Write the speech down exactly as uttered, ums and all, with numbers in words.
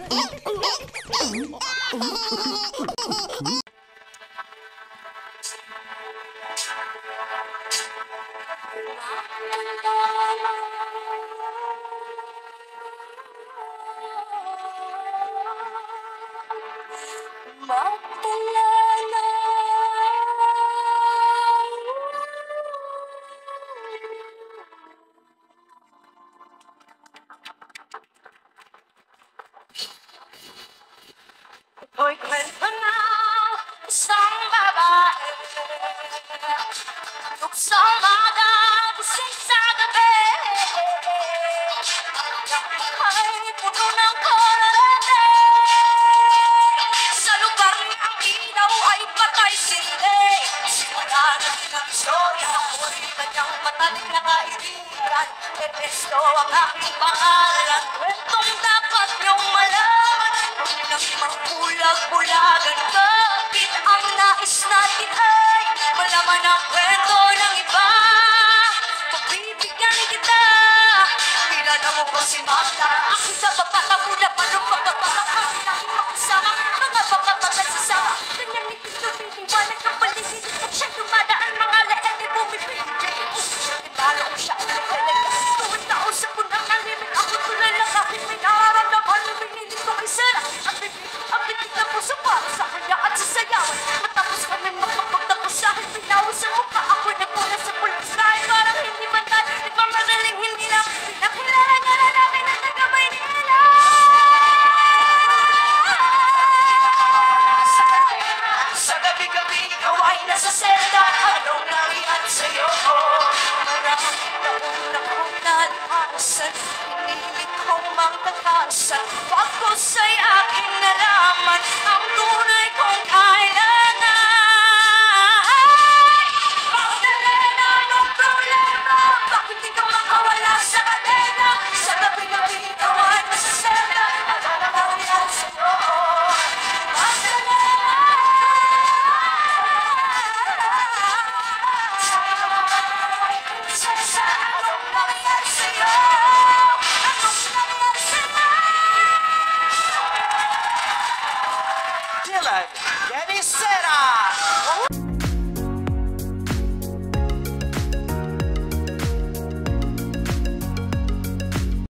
Hoy, kwento na isang babae sa umaga, gising sa gabi. Ay puno ng kolorete. Sa lugar ng ilaw ay patay sindi. Simula na din ang istorya, ako'y kanyang mataling na kaibigan. Ernesto ang aking pangalan, kwentong dapat niyong malaman. Kung nagmang bulag-bulagan, bakit ang nais natin ay malaman ang kwento ng iba? Pagbibigyan kita, kilala mo ba si Magda? Aking sa papatagula, palong pagpapakakang nang makasama, mga papapatagsasama. Kanyang nititubigiwanan ng paligid, at siya dumadaan mga leeg ay bumibigay. Ibalo ko siya ang nagalaga, tuwad na usap ko ng nalimit. Ako tulad lang aking may nararamdaman, binili ko kay Sarah. At bibig, ang bitig na puso para sa kanya at sa sayawan. Matapos kami magpapagtapos sa akin, pinawas sa mukha. Ako'y nagmula sa pulis dahil parang hindi man tayo nagmamagaling, hindi lang pinakilala nga na namin ang taga-may nila. Sa gabi-gabi ikaw ay nasa selda, anong nangyari sa'yo? Maraming taong nakunal hasan, pinilit kong magtakasan. Pagkos ay aking nalaman ang tunay kong kailangan. Magdalena, anong problema? Bakit di ka makawala sa kadena? Sa gabi-gabi ikaw ay nasa selda, anong nangyari sa'yo? Magdalena, Sasa, anong nangyari sa'yo? Anong nangyari sa'yo? Dylan Genisera.